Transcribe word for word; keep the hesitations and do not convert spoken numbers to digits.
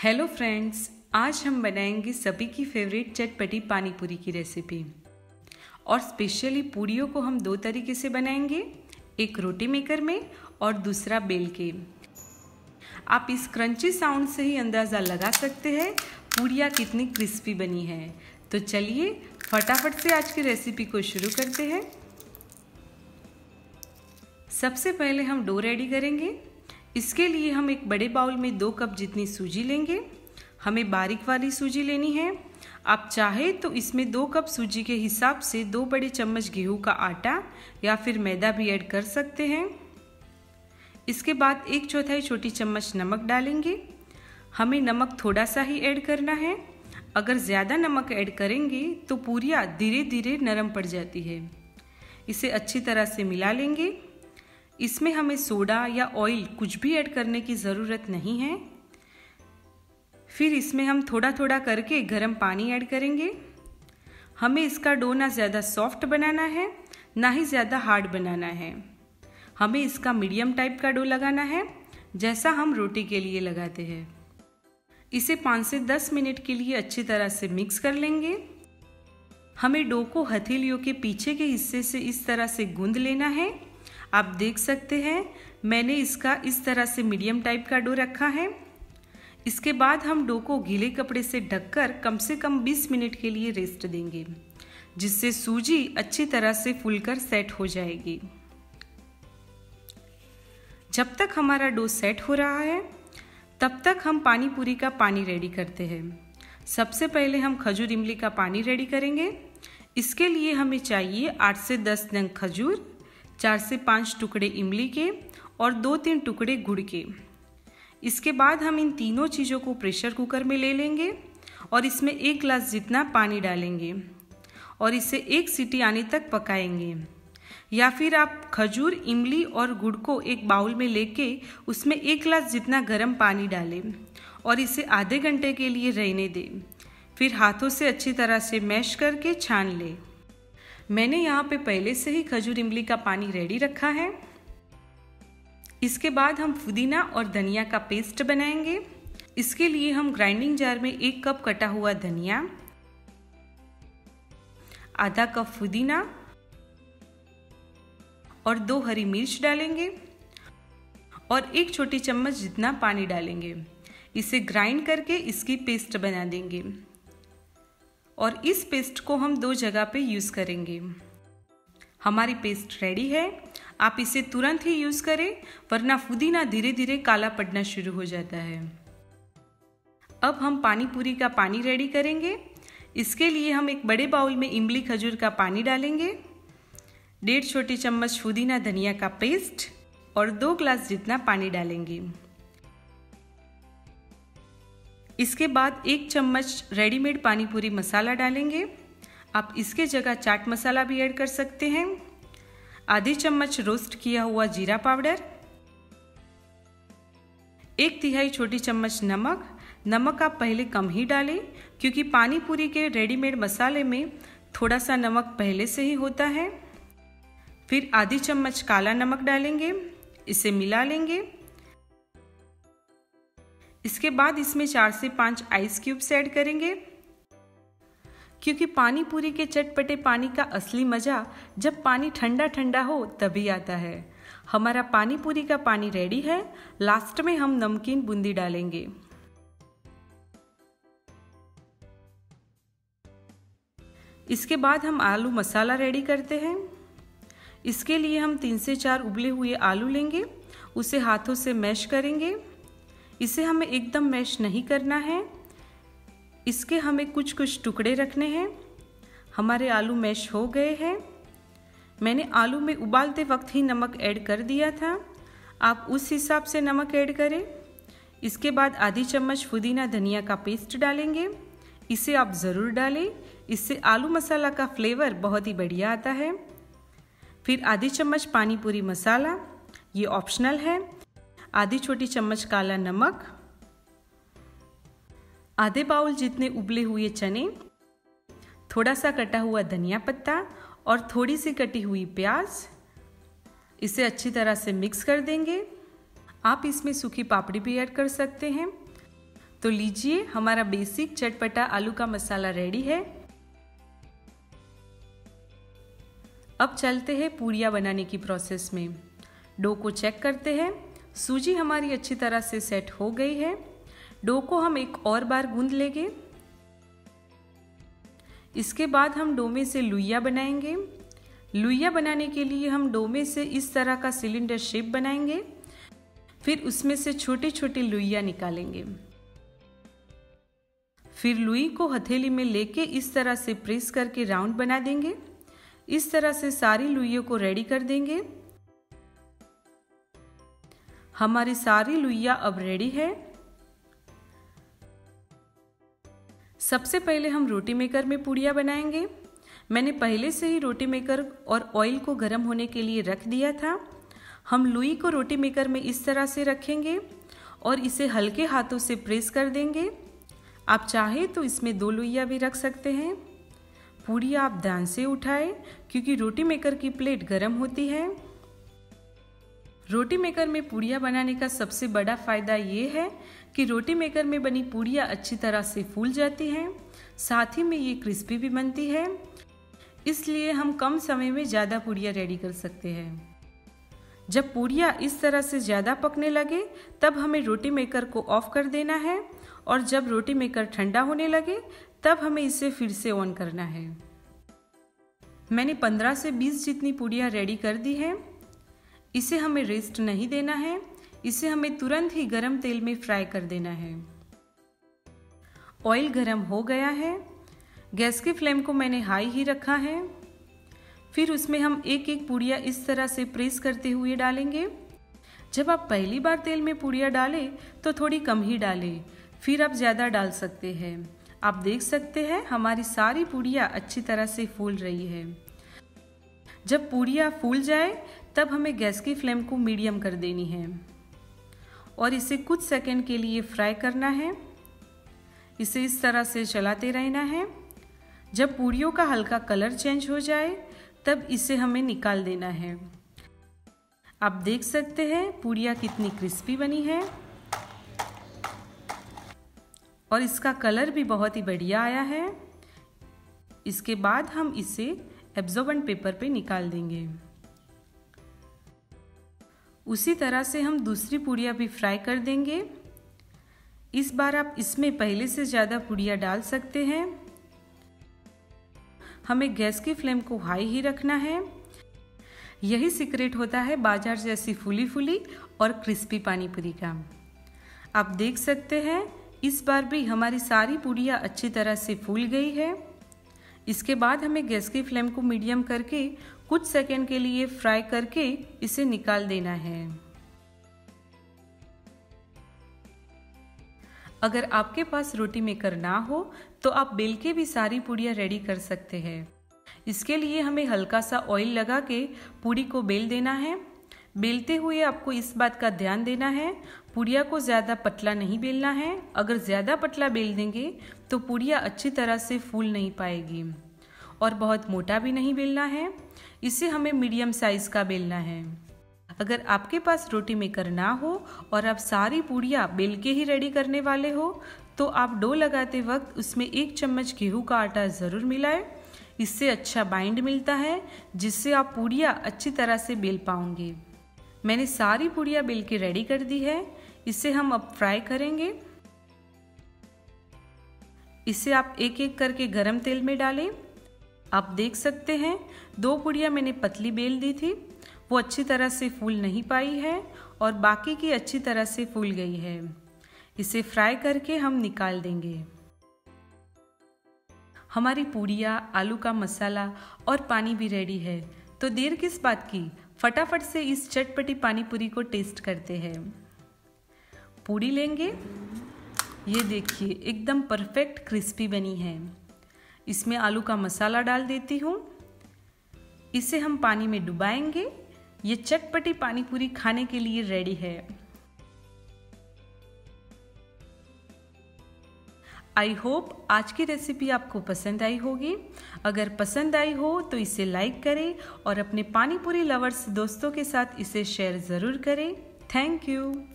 Hello friends, आज हम बनाएंगे सभी की फेवरेट चटपटी पानी पूरी की रेसिपी। और स्पेशली पूरियों को हम दो तरीके से बनाएंगे, एक रोटी मेकर में और दूसरा बेल के। आप इस क्रंची साउंड से ही अंदाज़ा लगा सकते हैं पूरियाँ कितनी क्रिस्पी बनी है। तो चलिए फटाफट से आज की रेसिपी को शुरू करते हैं। सबसे पहले हम डो रेडी करेंगे। इसके लिए हम एक बड़े बाउल में दो कप जितनी सूजी लेंगे। हमें बारीक वाली सूजी लेनी है। आप चाहे तो इसमें दो कप सूजी के हिसाब से दो बड़े चम्मच गेहूं का आटा या फिर मैदा भी ऐड कर सकते हैं। इसके बाद एक चौथाई छोटी चम्मच नमक डालेंगे। हमें नमक थोड़ा सा ही ऐड करना है। अगर ज़्यादा नमक ऐड करेंगे तो पूरियाँ धीरे धीरे नरम पड़ जाती है। इसे अच्छी तरह से मिला लेंगे। इसमें हमें सोडा या ऑयल कुछ भी ऐड करने की ज़रूरत नहीं है। फिर इसमें हम थोड़ा थोड़ा करके गर्म पानी ऐड करेंगे। हमें इसका डो ना ज़्यादा सॉफ्ट बनाना है ना ही ज़्यादा हार्ड बनाना है। हमें इसका मीडियम टाइप का डो लगाना है, जैसा हम रोटी के लिए लगाते हैं। इसे पाँच से दस मिनट के लिए अच्छी तरह से मिक्स कर लेंगे। हमें डो को हथेलियों के पीछे के हिस्से से इस तरह से गूंद लेना है। आप देख सकते हैं मैंने इसका इस तरह से मीडियम टाइप का डो रखा है। इसके बाद हम डो को गीले कपड़े से ढककर कम से कम बीस मिनट के लिए रेस्ट देंगे, जिससे सूजी अच्छी तरह से फूलकर सेट हो जाएगी। जब तक हमारा डो सेट हो रहा है तब तक हम पानी पूरी का पानी रेडी करते हैं। सबसे पहले हम खजूर इमली का पानी रेडी करेंगे। इसके लिए हमें चाहिए आठ से दस नंग खजूर, चार से पाँच टुकड़े इमली के और दो तीन टुकड़े गुड़ के। इसके बाद हम इन तीनों चीज़ों को प्रेशर कुकर में ले लेंगे और इसमें एक गिलास जितना पानी डालेंगे और इसे एक सीटी आने तक पकाएंगे। या फिर आप खजूर, इमली और गुड़ को एक बाउल में लेके उसमें एक गिलास जितना गर्म पानी डालें और इसे आधे घंटे के लिए रहने दें। फिर हाथों से अच्छी तरह से मैश करके छान लें। मैंने यहाँ पे पहले से ही खजूर इमली का पानी रेडी रखा है। इसके बाद हम पुदीना और धनिया का पेस्ट बनाएंगे। इसके लिए हम ग्राइंडिंग जार में एक कप कटा हुआ धनिया, आधा कप पुदीना और दो हरी मिर्च डालेंगे और एक छोटी चम्मच जितना पानी डालेंगे। इसे ग्राइंड करके इसकी पेस्ट बना देंगे और इस पेस्ट को हम दो जगह पे यूज़ करेंगे। हमारी पेस्ट रेडी है। आप इसे तुरंत ही यूज़ करें, वरना पुदीना धीरे धीरे काला पड़ना शुरू हो जाता है। अब हम पानी पूरी का पानी रेडी करेंगे। इसके लिए हम एक बड़े बाउल में इमली खजूर का पानी डालेंगे, डेढ़ छोटी चम्मच पुदीना धनिया का पेस्ट और दो गिलास जितना पानी डालेंगे। इसके बाद एक चम्मच रेडीमेड पानी पूरी मसाला डालेंगे। आप इसके जगह चाट मसाला भी ऐड कर सकते हैं। आधी चम्मच रोस्ट किया हुआ जीरा पाउडर, एक तिहाई छोटी चम्मच नमक। नमक आप पहले कम ही डालें, क्योंकि पानी पूरी के रेडीमेड मसाले में थोड़ा सा नमक पहले से ही होता है। फिर आधी चम्मच काला नमक डालेंगे, इसे मिला लेंगे। इसके बाद इसमें चार से पाँच आइस क्यूब्स ऐड करेंगे, क्योंकि पानी पूरी के चटपटे पानी का असली मज़ा जब पानी ठंडा ठंडा हो तभी आता है। हमारा पानी पूरी का पानी रेडी है। लास्ट में हम नमकीन बूंदी डालेंगे। इसके बाद हम आलू मसाला रेडी करते हैं। इसके लिए हम तीन से चार उबले हुए आलू लेंगे, उसे हाथों से मैश करेंगे। इसे हमें एकदम मैश नहीं करना है, इसके हमें कुछ कुछ टुकड़े रखने हैं। हमारे आलू मैश हो गए हैं। मैंने आलू में उबालते वक्त ही नमक ऐड कर दिया था, आप उस हिसाब से नमक ऐड करें। इसके बाद आधी चम्मच पुदीना धनिया का पेस्ट डालेंगे, इसे आप ज़रूर डालें, इससे आलू मसाला का फ्लेवर बहुत ही बढ़िया आता है। फिर आधी चम्मच पानी पूरी मसाला, ये ऑप्शनल है। आधी छोटी चम्मच काला नमक, आधे बाउल जितने उबले हुए चने, थोड़ा सा कटा हुआ धनिया पत्ता और थोड़ी सी कटी हुई प्याज। इसे अच्छी तरह से मिक्स कर देंगे। आप इसमें सूखी पापड़ी भी ऐड कर सकते हैं। तो लीजिए, हमारा बेसिक चटपटा आलू का मसाला रेडी है। अब चलते हैं पूड़ियाँ बनाने की प्रोसेस में। डो को चेक करते हैं। सूजी हमारी अच्छी तरह से सेट हो गई है। डो को हम एक और बार गूंद लेंगे। इसके बाद हम डो में से लुइया बनाएंगे। लुइया बनाने के लिए हम डो में से इस तरह का सिलेंडर शेप बनाएंगे, फिर उसमें से छोटे छोटे लुइया निकालेंगे। फिर लुई को हथेली में लेके इस तरह से प्रेस करके राउंड बना देंगे। इस तरह से सारी लुइयों को रेडी कर देंगे। हमारी सारी लुइया अब रेडी है। सबसे पहले हम रोटी मेकर में पूड़ियाँ बनाएंगे। मैंने पहले से ही रोटी मेकर और ऑयल को गर्म होने के लिए रख दिया था। हम लुई को रोटी मेकर में इस तरह से रखेंगे और इसे हल्के हाथों से प्रेस कर देंगे। आप चाहे तो इसमें दो लुइया भी रख सकते हैं। पूड़ियाँ आप ध्यान से उठाएं क्योंकि रोटी मेकर की प्लेट गर्म होती है। रोटी मेकर में पूड़ियाँ बनाने का सबसे बड़ा फ़ायदा ये है कि रोटी मेकर में बनी पूड़ियाँ अच्छी तरह से फूल जाती हैं, साथ ही में ये क्रिस्पी भी बनती है। इसलिए हम कम समय में ज़्यादा पूड़ियाँ रेडी कर सकते हैं। जब पूड़ियाँ इस तरह से ज़्यादा पकने लगे तब हमें रोटी मेकर को ऑफ कर देना है और जब रोटी मेकर ठंडा होने लगे तब हमें इसे फिर से ऑन करना है। मैंने पंद्रह से बीस जितनी पूड़ियाँ रेडी कर दी हैं। इसे हमें रेस्ट नहीं देना है, इसे हमें तुरंत ही गरम तेल में फ्राई कर देना है। ऑयल गरम हो गया है। गैस की फ्लेम को मैंने हाई ही रखा है। फिर उसमें हम एक एक पूड़ियाँ इस तरह से प्रेस करते हुए डालेंगे। जब आप पहली बार तेल में पूड़ियाँ डालें तो थोड़ी कम ही डालें, फिर आप ज़्यादा डाल सकते हैं। आप देख सकते हैं हमारी सारी पूड़ियाँ अच्छी तरह से फूल रही है। जब पूड़ियाँ फूल जाए तब हमें गैस की फ्लेम को मीडियम कर देनी है और इसे कुछ सेकंड के लिए फ्राई करना है। इसे इस तरह से चलाते रहना है। जब पूड़ियों का हल्का कलर चेंज हो जाए तब इसे हमें निकाल देना है। आप देख सकते हैं पूड़ियाँ कितनी क्रिस्पी बनी है और इसका कलर भी बहुत ही बढ़िया आया है। इसके बाद हम इसे एब्जॉर्बेंट पेपर पे निकाल देंगे। उसी तरह से हम दूसरी पूड़ियाँ भी फ्राई कर देंगे। इस बार आप इसमें पहले से ज़्यादा पूड़ियाँ डाल सकते हैं। हमें गैस की फ्लेम को हाई ही रखना है। यही सीक्रेट होता है बाजार जैसी फूली फूली और क्रिस्पी पानी पूरी का। आप देख सकते हैं इस बार भी हमारी सारी पूड़ियाँ अच्छी तरह से फूल गई है। इसके बाद हमें गैस की फ्लेम को मीडियम करके कुछ सेकंड के लिए फ्राई करके इसे निकाल देना है। अगर आपके पास रोटी मेकर ना हो तो आप बेल के भी सारी पूड़ियाँ रेडी कर सकते हैं। इसके लिए हमें हल्का सा ऑयल लगा के पूड़ी को बेल देना है। बेलते हुए आपको इस बात का ध्यान देना है पूड़ियाँ को ज़्यादा पतला नहीं बेलना है। अगर ज़्यादा पतला बेल देंगे तो पूड़ियाँ अच्छी तरह से फूल नहीं पाएगी और बहुत मोटा भी नहीं बेलना है। इसे हमें मीडियम साइज़ का बेलना है। अगर आपके पास रोटी मेकर ना हो और आप सारी पूड़ियाँ बेल के ही रेडी करने वाले हो तो आप डो लगाते वक्त उसमें एक चम्मच गेहूं का आटा ज़रूर मिलाएं। इससे अच्छा बाइंड मिलता है जिससे आप पूड़ियाँ अच्छी तरह से बेल पाओगे। मैंने सारी पूड़ियाँ बेल के रेडी कर दी है। इसे हम अब फ्राई करेंगे। इसे आप एक एक करके गरम तेल में डालें। आप देख सकते हैं दो पूड़ियाँ मैंने पतली बेल दी थी, वो अच्छी तरह से फूल नहीं पाई है और बाकी की अच्छी तरह से फूल गई है। इसे फ्राई करके हम निकाल देंगे। हमारी पूड़ियाँ, आलू का मसाला और पानी भी रेडी है, तो देर किस बात की, फटाफट से इस चटपटी पानी पूरी को टेस्ट करते हैं। पूड़ी लेंगे, ये देखिए एकदम परफेक्ट क्रिस्पी बनी है। इसमें आलू का मसाला डाल देती हूँ। इसे हम पानी में डुबाएंगे। ये चटपटी पानी पूरी खाने के लिए रेडी है। आई होप आज की रेसिपी आपको पसंद आई होगी। अगर पसंद आई हो तो इसे लाइक करें और अपने पानी पूरी लवर्स दोस्तों के साथ इसे शेयर ज़रूर करें। Thank you.